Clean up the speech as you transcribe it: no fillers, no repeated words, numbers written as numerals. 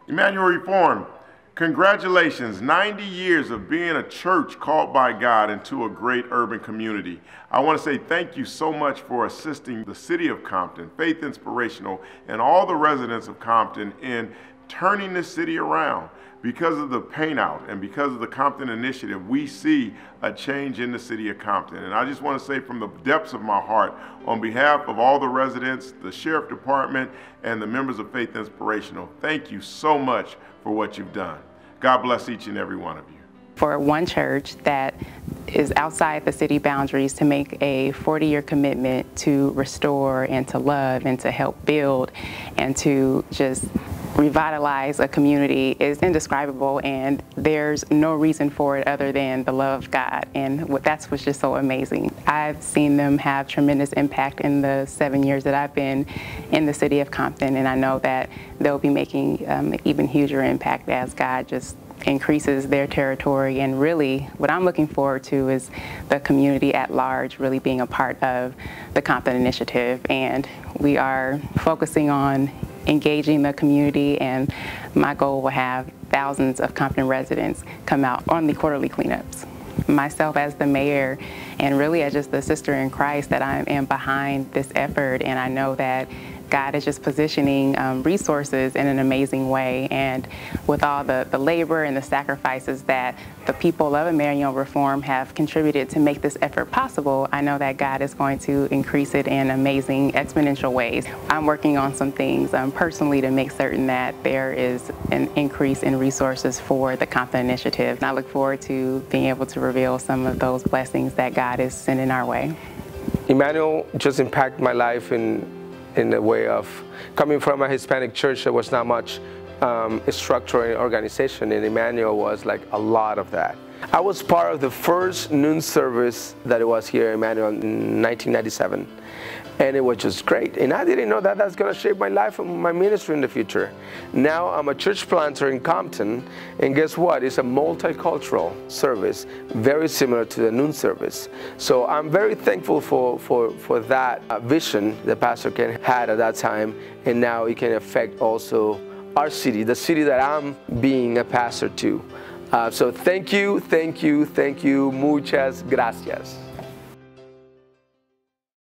Emmanuel Reform, congratulations, 90 years of being a church called by God into a great urban community. I want to say thank you so much for assisting the city of Compton, Faith Inspirational, and all the residents of Compton in turning this city around. Because of the paint out and because of the Compton Initiative, we see a change in the city of Compton. And I just want to say from the depths of my heart, on behalf of all the residents, the Sheriff Department, and the members of Faith Inspirational, thank you so much for what you've done. God bless each and every one of you. For one church that is outside the city boundaries to make a 40-year commitment to restore and to love and to help build and to just revitalize a community is indescribable, and there's no reason for it other than the love of God, and that's what's just so amazing. I've seen them have tremendous impact in the 7 years that I've been in the city of Compton, and I know that they'll be making even huger impact as God just increases their territory. And really what I'm looking forward to is the community at large really being a part of the Compton Initiative, and we are focusing on engaging the community, and my goal will have thousands of Compton residents come out on the quarterly cleanups. Myself as the mayor and really as just the sister in Christ, that I am behind this effort, and I know that God is just positioning resources in an amazing way, and with all the labor and the sacrifices that the people of Emmanuel Reform have contributed to make this effort possible, I know that God is going to increase it in amazing, exponential ways. I'm working on some things personally to make certain that there is an increase in resources for the Compton Initiative. And I look forward to being able to reveal some of those blessings that God is sending our way. Emmanuel just impacted my life in the way of coming from a Hispanic church. There was not much structure and organization, and Emmanuel was like a lot of that. I was part of the first noon service that it was here in Emmanuel in 1997, and it was just great. And I didn't know that that's going to shape my life and my ministry in the future. Now I'm a church planter in Compton, and guess what? It's a multicultural service, very similar to the noon service. So I'm very thankful for that vision that Pastor Ken had at that time, and now it can affect also our city, the city that I'm being a pastor to. So thank you, muchas gracias.